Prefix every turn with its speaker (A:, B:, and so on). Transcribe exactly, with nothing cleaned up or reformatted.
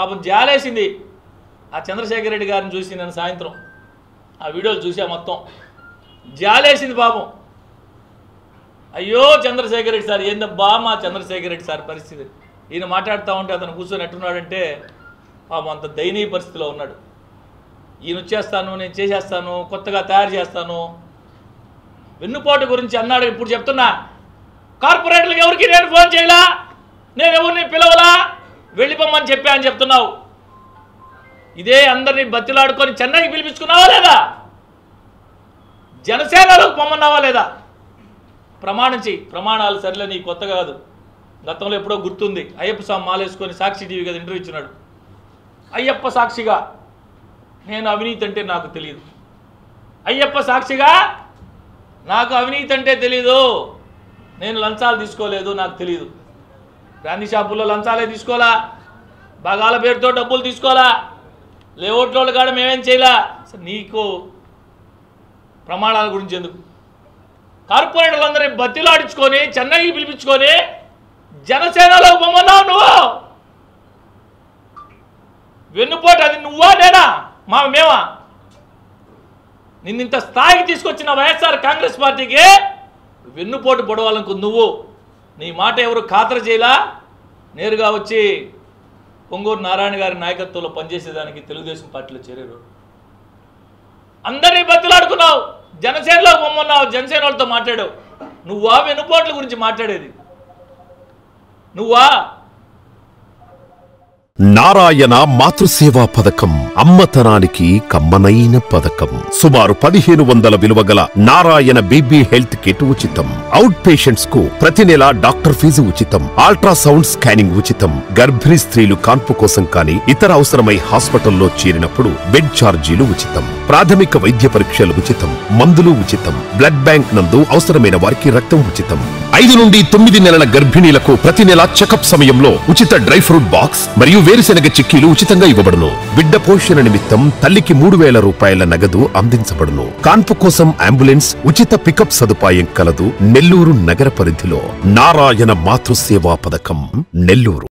A: పాపం జాలేసింది ఆ చంద్రశేఖర్ రెడ్డి గారిని చూసి నేను సాయంత్రం ఆ వీడియోలు చూసా మొత్తం జాలేసింది పాపం. అయ్యో చంద్రశేఖర్ రెడ్డి సార్ ఏందబ్బా మా చంద్రశేఖర్ రెడ్డి సార్ పరిస్థితి, ఈయన మాట్లాడుతూ ఉంటే అతను కూర్చొని ఎట్టున్నాడంటే పాపం అంత దయనీయ పరిస్థితిలో ఉన్నాడు. ఈయన వచ్చేస్తాను, నేను చేసేస్తాను, కొత్తగా తయారు చేస్తాను, వెన్నుపోటు గురించి అన్నాడు. ఇప్పుడు చెప్తున్నా, కార్పొరేటర్లకు ఎవరికి నేను ఫోన్ చేయలా, నేను ఎవరిని పిలవలా, వెళ్ళిపోమని చెప్పా అని చెప్తున్నావు. ఇదే అందరినీ బతిలాడుకొని చెన్నైకి పిలిపించుకున్నావా లేదా? జనసేనలోకి పొమ్మన్నావా లేదా? ప్రమాణం చెయ్యి. ప్రమాణాలు సరిలే, నీ కొత్త కాదు, గతంలో ఎప్పుడో గుర్తుంది. అయ్యప్ప స్వామి మాలేసుకొని సాక్షి టీవీ కదా ఇంటర్వ్యూ ఇచ్చినాడు. అయ్యప్ప సాక్షిగా నేను అవినీతి అంటే నాకు తెలియదు, అయ్యప్ప సాక్షిగా నాకు అవినీతి అంటే తెలీదు, నేను లంచాలు తీసుకోలేదు, నాకు తెలియదు. బ్రాందీ షాపుల్లో లంచాలే తీసుకోవాలా, భాగాల పేరుతో డబ్బులు తీసుకోవాలా, లేఅవుట్ల కాడ మేమేం చేయలా. నీకు ప్రమాణాల గురించి ఎందుకు? కార్పొరేటర్లందరినీ బతిలాడించుకొని చెన్నైకి పిలిపించుకొని జనసేనలో పొమ్మన్నావు నువ్వు. వెన్నుపోటు అది నువ్వా నేనా? మా మేమా? నిన్నింత స్థాయికి తీసుకొచ్చిన వైఎస్ఆర్ కాంగ్రెస్ పార్టీకి వెన్నుపోటు పొడవాలనుకు నువ్వు. నీ మాట ఎవరు ఖాతరు చేయలా. నేరుగా వచ్చి పొంగూరు నారాయణ గారి నాయకత్వంలో పనిచేసేదానికి తెలుగుదేశం పార్టీలో చేరారు. అందరినీ బతిలాడుకున్నావు, జనసేనలో పొమ్మన్నావు, జనసేన వాళ్ళతో మాట్లాడావు. నువ్వా వెన్నుపోట్ల గురించి మాట్లాడేది? నువ్వా?
B: నారాయణ మాతృసేవా పథకం అమ్మతనానికి కమ్మనైన పథకం. సుమారు పదిహేను వందల విలువ గల నారాయణ బీబీ హెల్త్ కిట్ ఉచితం. అవుట్ పేషెంట్స్ కు ప్రతి నెల డాక్టర్ ఫీజు ఉచితం. అల్ట్రాసౌండ్ స్కానింగ్ ఉచితం. గర్భిణీ స్త్రీలు కాన్పు కోసం కానీ ఇతర అవసరమై హాస్పిటల్లో చేరినప్పుడు బెడ్ ఛార్జీలు ఉచితం. ప్రాథమిక వైద్య పరీక్షలు ఉచితం. మందులు ఉచితం. బ్లడ్ బ్యాంక్ నందు అవసరమైన వారికి రక్తం ఉచితం. ఐదు నుండి తొమ్మిది నెలల గర్భిణీలకు ప్రతి నెల చెకప్ సమయంలో ఉచిత డ్రై ఫ్రూట్ బాక్స్ మరియు వేరుశెనగ చిక్కీలు ఉచితంగా ఇవ్వబడును. బిడ్డ పోషణ నిమిత్తం తల్లికి మూడు వేల రూపాయల నగదు అందించబడును. కాన్పు కోసం అంబులెన్స్ ఉచిత పికప్ సదుపాయం కలదు. నెల్లూరు నగర పరిధిలో నారాయణ మాతృసేవా పథకం, నెల్లూరు.